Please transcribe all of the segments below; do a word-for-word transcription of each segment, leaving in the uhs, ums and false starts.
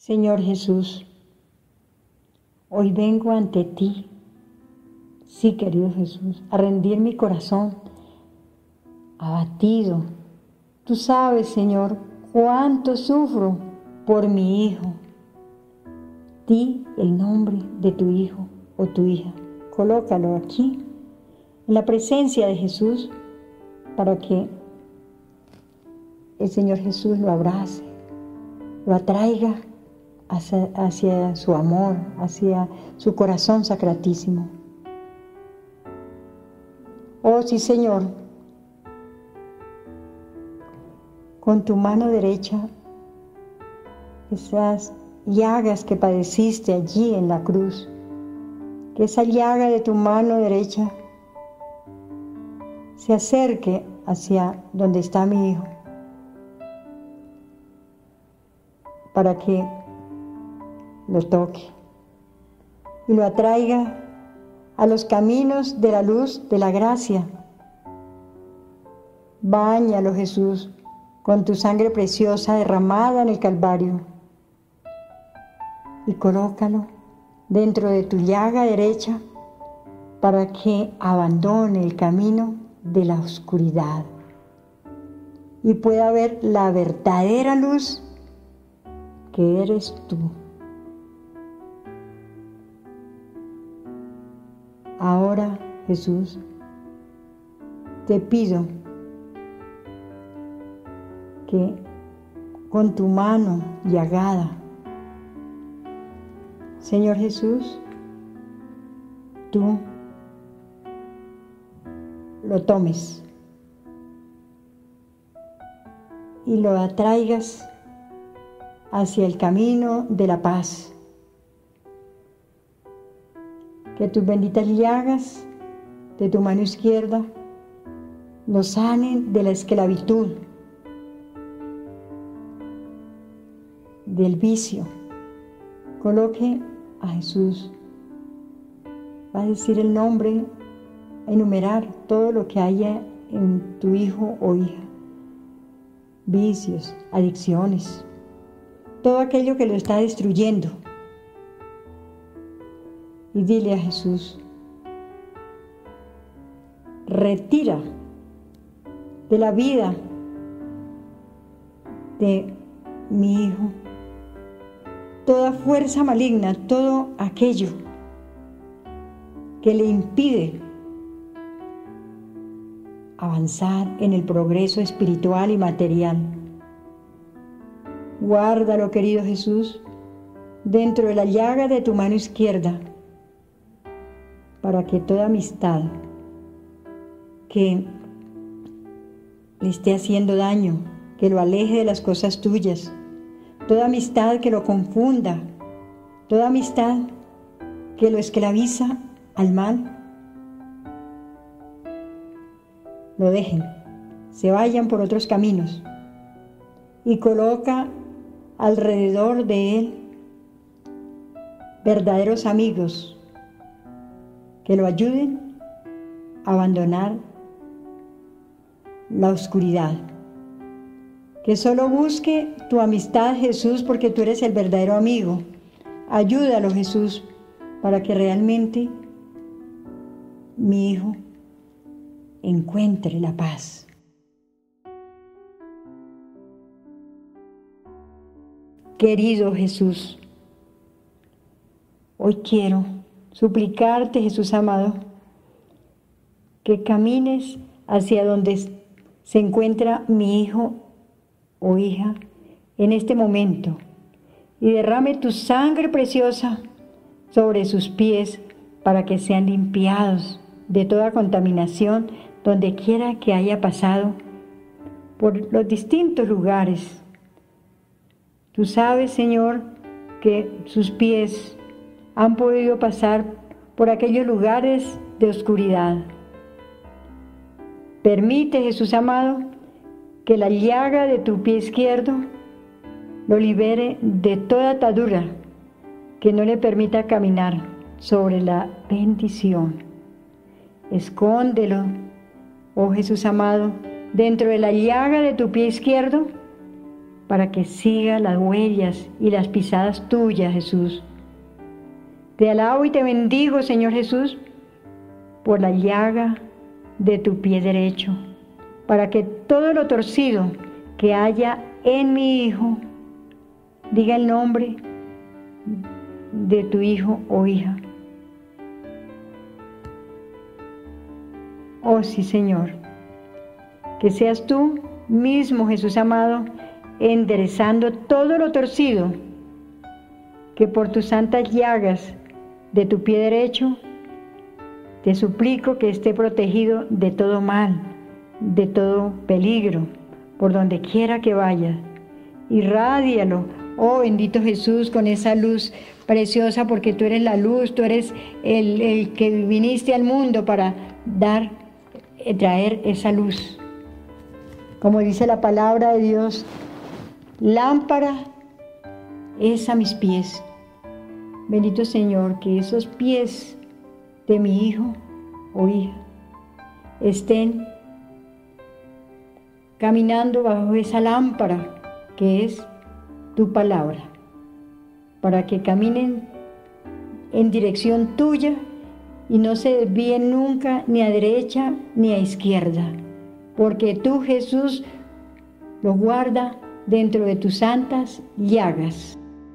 Señor Jesús, hoy vengo ante ti, sí, querido Jesús, a rendir mi corazón abatido. Tú sabes, Señor, cuánto sufro por mi hijo. Di el nombre de tu hijo o tu hija. Colócalo aquí, en la presencia de Jesús, para que el Señor Jesús lo abrace, lo atraiga hacia, hacia su amor, hacia su corazón sacratísimo. Oh sí, Señor, con tu mano derecha, esas llagas que padeciste allí en la cruz, que esa llaga de tu mano derecha se acerque hacia donde está mi hijo, para que lo toque y lo atraiga a los caminos de la luz de la gracia. Báñalo, Jesús, con tu sangre preciosa derramada en el Calvario y colócalo dentro de tu llaga derecha para que abandone el camino de la oscuridad y pueda ver la verdadera luz que eres tú. Ahora, Jesús, te pido que con tu mano llagada, Señor Jesús, tú lo tomes y lo atraigas hacia el camino de la paz. Que tus benditas llagas de tu mano izquierda lo sanen de la esclavitud, del vicio. Coloque a Jesús. Va a decir el nombre, a enumerar todo lo que haya en tu hijo o hija. Vicios, adicciones, todo aquello que lo está destruyendo. Y dile a Jesús, retira de la vida de mi hijo toda fuerza maligna, todo aquello que le impide avanzar en el progreso espiritual y material. Guárdalo, querido Jesús, dentro de la llaga de tu mano izquierda, para que toda amistad que le esté haciendo daño, que lo aleje de las cosas tuyas, toda amistad que lo confunda, toda amistad que lo esclaviza al mal, lo dejen, se vayan por otros caminos y coloca alrededor de él verdaderos amigos que lo ayuden a abandonar la oscuridad. Que solo busque tu amistad, Jesús, porque tú eres el verdadero amigo. Ayúdalo, Jesús, para que realmente mi hijo encuentre la paz. Querido Jesús, hoy quiero suplicarte, Jesús amado, que camines hacia donde se encuentra mi hijo o hija en este momento y derrame tu sangre preciosa sobre sus pies para que sean limpiados de toda contaminación donde quiera que haya pasado por los distintos lugares. Tú sabes, Señor, que sus pies han podido pasar por aquellos lugares de oscuridad. Permite, Jesús amado, que la llaga de tu pie izquierdo lo libere de toda atadura que no le permita caminar sobre la bendición. Escóndelo, oh Jesús amado, dentro de la llaga de tu pie izquierdo para que siga las huellas y las pisadas tuyas, Jesús. Te alabo y te bendigo, Señor Jesús, por la llaga de tu pie derecho, para que todo lo torcido que haya en mi hijo diga el nombre de tu hijo o hija. Oh sí, Señor, que seas tú mismo, Jesús amado, enderezando todo lo torcido, que por tus santas llagas de tu pie derecho te suplico que esté protegido de todo mal, de todo peligro, por donde quiera que vaya. Irrádialo, oh bendito Jesús, con esa luz preciosa, porque tú eres la luz, tú eres el, el que viniste al mundo para dar, traer esa luz. Como dice la palabra de Dios, lámpara es a mis pies. Bendito Señor, que esos pies de mi hijo o hija estén caminando bajo esa lámpara que es tu palabra, para que caminen en dirección tuya y no se desvíen nunca ni a derecha ni a izquierda, porque tú, Jesús, los guarda dentro de tus santas llagas.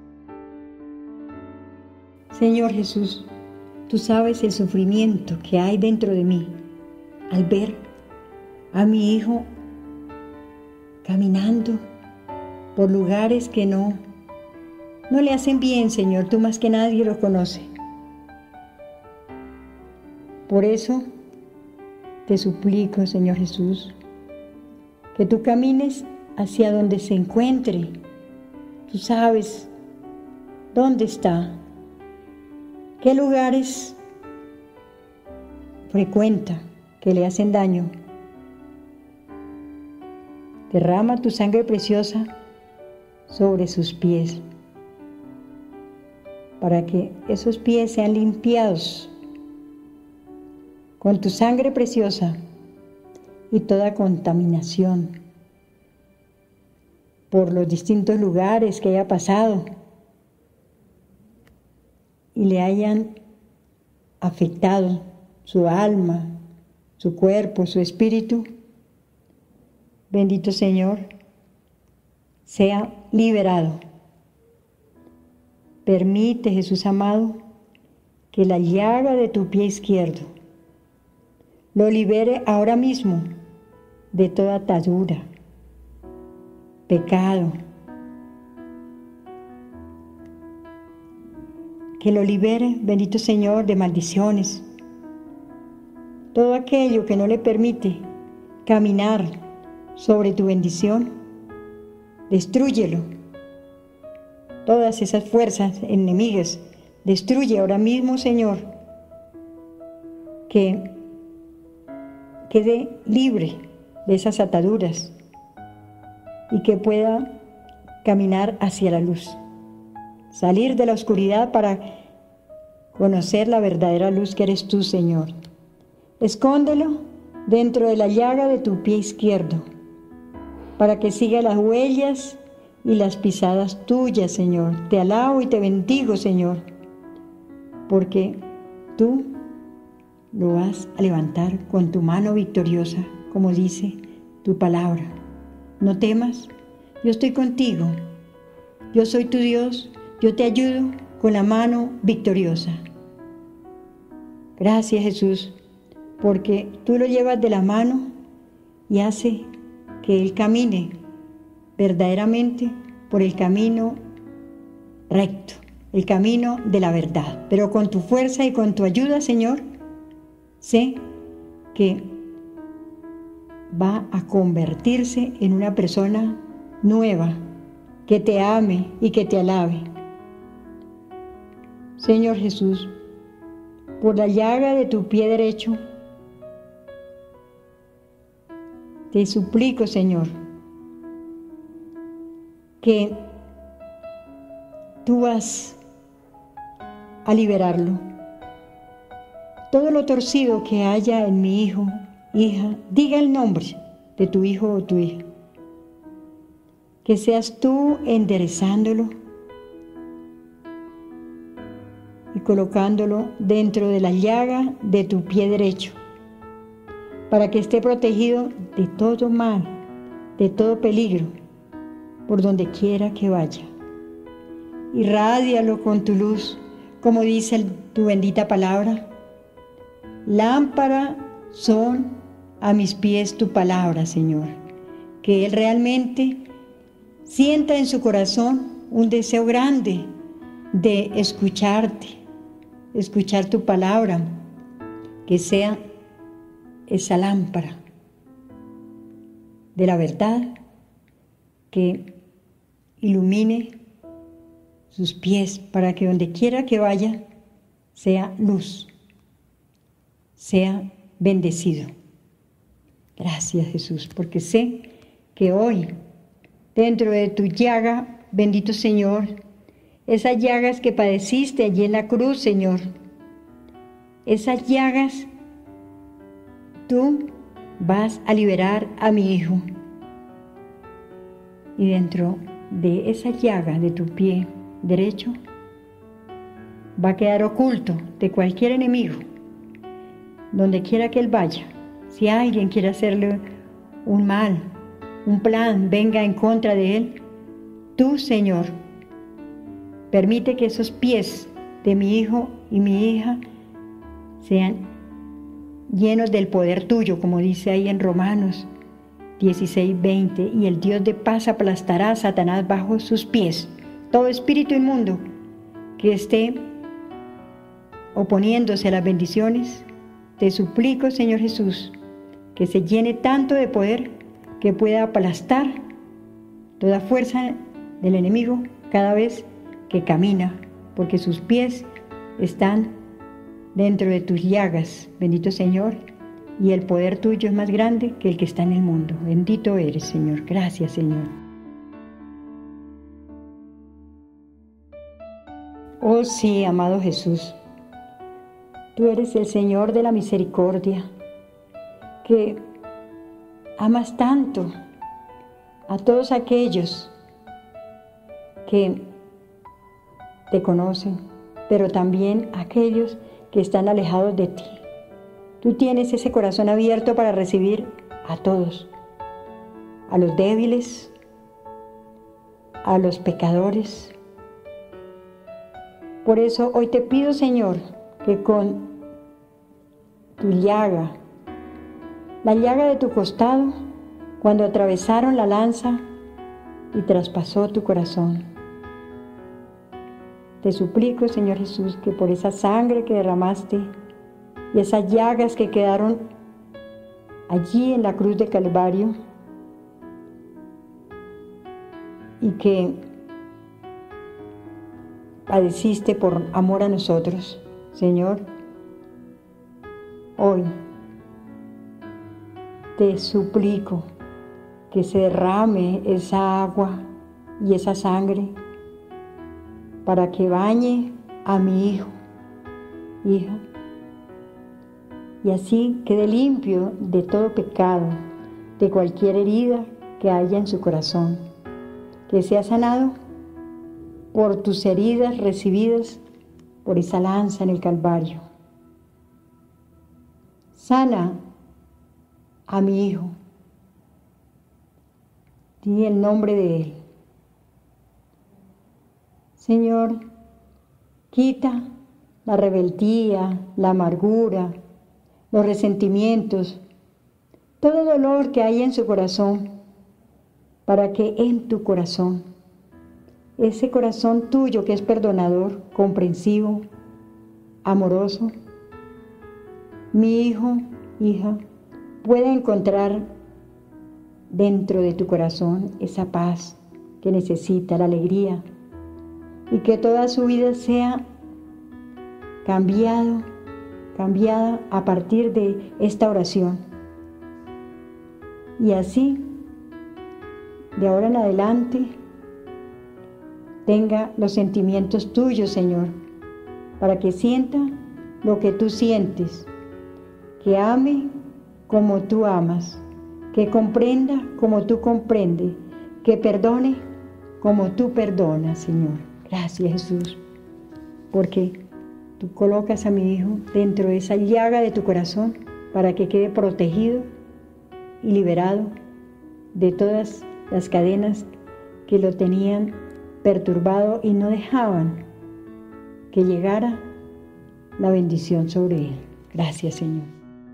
Señor Jesús, tú sabes el sufrimiento que hay dentro de mí al ver a mi hijo caminando por lugares que no, no le hacen bien, Señor, tú más que nadie lo conoces. Por eso te suplico, Señor Jesús, que tú camines hacia donde se encuentre. Tú sabes dónde está, qué lugares frecuenta que le hacen daño. Derrama tu sangre preciosa sobre sus pies, para que esos pies sean limpiados con tu sangre preciosa y toda contaminación por los distintos lugares que haya pasado y le hayan afectado su alma, su cuerpo, su espíritu. Bendito Señor, sea liberado. Permite, Jesús amado, que la llaga de tu pie izquierdo lo libere ahora mismo de toda atadura, pecado. Que lo libere, bendito Señor, de maldiciones. Todo aquello que no le permite caminar sobre tu bendición, destrúyelo. Todas esas fuerzas enemigas, destruye ahora mismo, Señor, que quede libre de esas ataduras y que pueda caminar hacia la luz, salir de la oscuridad para conocer la verdadera luz que eres tú, Señor. Escóndelo dentro de la llaga de tu pie izquierdo, para que siga las huellas y las pisadas tuyas, Señor. Te alabo y te bendigo, Señor, porque tú lo vas a levantar con tu mano victoriosa, como dice tu palabra. No temas, yo estoy contigo. Yo soy tu Dios, yo te ayudo con la mano victoriosa. Gracias, Jesús, porque tú lo llevas de la mano y hace que él camine verdaderamente por el camino recto, el camino de la verdad. Pero con tu fuerza y con tu ayuda, Señor, sé que va a convertirse en una persona nueva, que te ame y que te alabe. Señor Jesús, por la llaga de tu pie derecho, te suplico, Señor, que tú vas a liberarlo. Todo lo torcido que haya en mi hijo, hija, diga el nombre de tu hijo o tu hija. que seas tú enderezándolo y colocándolo dentro de la llaga de tu pie derecho, para que esté protegido de todo mal, de todo peligro, por donde quiera que vaya. Irrádialo con tu luz, como dice el, tu bendita palabra. Lámpara son a mis pies tu palabra, Señor. Que Él realmente sienta en su corazón un deseo grande de escucharte, escuchar tu palabra, que sea esa lámpara de la verdad que ilumine sus pies para que donde quiera que vaya sea luz, sea bendecido. Gracias, Jesús, porque sé que hoy, dentro de tu llaga, bendito Señor, esas llagas que padeciste allí en la cruz, Señor, esas llagas, tú vas a liberar a mi hijo. Y dentro de esa llaga de tu pie derecho va a quedar oculto de cualquier enemigo, donde quiera que él vaya. Si alguien quiere hacerle un mal, un plan, venga en contra de él, tú, Señor, permite que esos pies de mi hijo y mi hija sean llenos del poder tuyo, como dice ahí en Romanos dieciséis, veinte, y el Dios de paz aplastará a Satanás bajo sus pies. Todo espíritu inmundo que esté oponiéndose a las bendiciones, te suplico, Señor Jesús, que se llene tanto de poder que pueda aplastar toda fuerza del enemigo cada vez que camina, porque sus pies están dentro de tus llagas, bendito Señor, y el poder tuyo es más grande que el que está en el mundo. Bendito eres, Señor. Gracias, Señor. Oh sí, amado Jesús, tú eres el Señor de la misericordia, que amas tanto a todos aquellos que te conocen, pero también a aquellos que están alejados de ti. Tú tienes ese corazón abierto para recibir a todos, a los débiles, a los pecadores. Por eso hoy te pido, Señor, que con tu llaga, la llaga de tu costado, cuando atravesaron la lanza y traspasó tu corazón, te suplico, Señor Jesús, que por esa sangre que derramaste y esas llagas que quedaron allí en la cruz de Calvario y que padeciste por amor a nosotros, Señor, hoy te suplico que se derrame esa agua y esa sangre para que bañe a mi hijo, hija, y así quede limpio de todo pecado, de cualquier herida que haya en su corazón, que sea sanado por tus heridas recibidas por esa lanza en el Calvario. Sana a mi hijo, di el nombre de él. Señor, quita la rebeldía, la amargura, los resentimientos, todo dolor que hay en su corazón, para que en tu corazón, ese corazón tuyo que es perdonador, comprensivo, amoroso, mi hijo, hija, pueda encontrar dentro de tu corazón esa paz que necesita, la alegría, y que toda su vida sea cambiado, cambiada a partir de esta oración. Y así, de ahora en adelante, tenga los sentimientos tuyos, Señor, para que sienta lo que tú sientes, que ame como tú amas, que comprenda como tú comprendes, que perdone como tú perdonas, Señor. Gracias, Jesús, porque tú colocas a mi hijo dentro de esa llaga de tu corazón para que quede protegido y liberado de todas las cadenas que lo tenían perturbado y no dejaban que llegara la bendición sobre él. Gracias, Señor.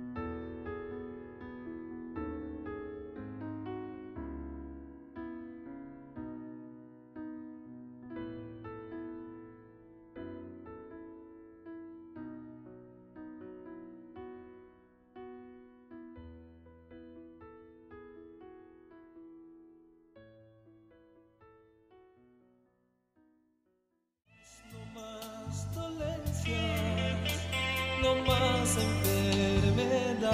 No más enfermedad.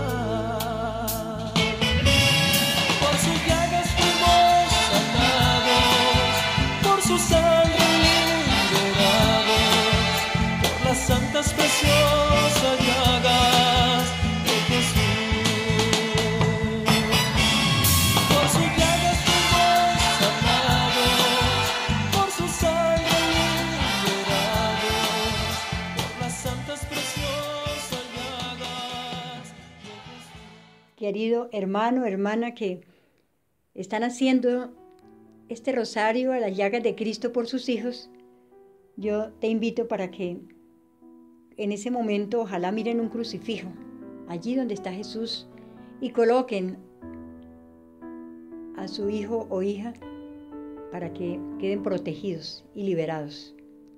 Por sus llagas fuimos sanados, por su sangre liberados, por las santas preciosas llagas de Jesús. Por sus llagas fuimos sanados, por su sangre liberados, por las santas preciosas. Querido hermano, hermana que están haciendo este rosario a las llagas de Cristo por sus hijos, yo te invito para que en ese momento ojalá miren un crucifijo, allí donde está Jesús, y coloquen a su hijo o hija para que queden protegidos y liberados.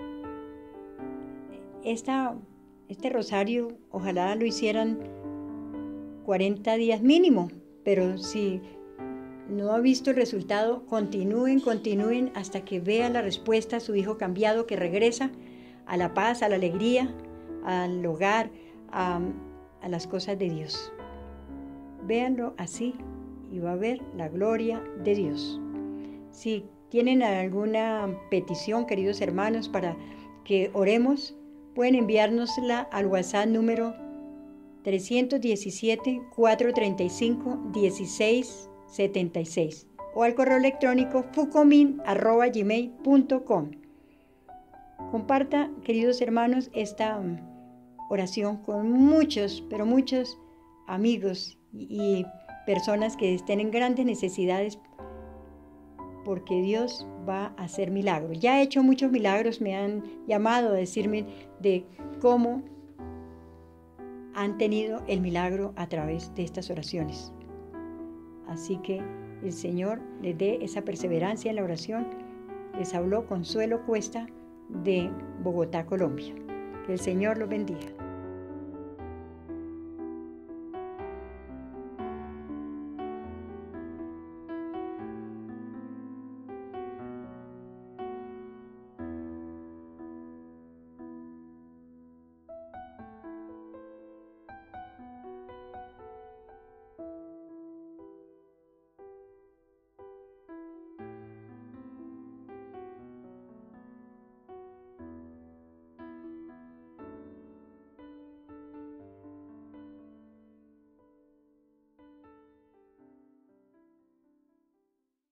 Esta, este rosario ojalá lo hicieran cuarenta días mínimo, pero si no ha visto el resultado, continúen, continúen hasta que vean la respuesta a su hijo cambiado que regresa a la paz, a la alegría, al hogar, a, a las cosas de Dios. Véanlo así y va a ver la gloria de Dios. Si tienen alguna petición, queridos hermanos, para que oremos, pueden enviárnosla al WhatsApp número tres uno siete, cuatro tres cinco, uno seis siete seis o al correo electrónico fucomin arroba gmail punto com. Comparta, queridos hermanos, esta oración con muchos, pero muchos amigos y personas que estén en grandes necesidades, porque Dios va a hacer milagros. Ya ha hecho muchos milagros, me han llamado a decirme de cómo han tenido el milagro a través de estas oraciones. Así que el Señor les dé esa perseverancia en la oración. Les habló Consuelo Cuesta de Bogotá, Colombia. Que el Señor los bendiga.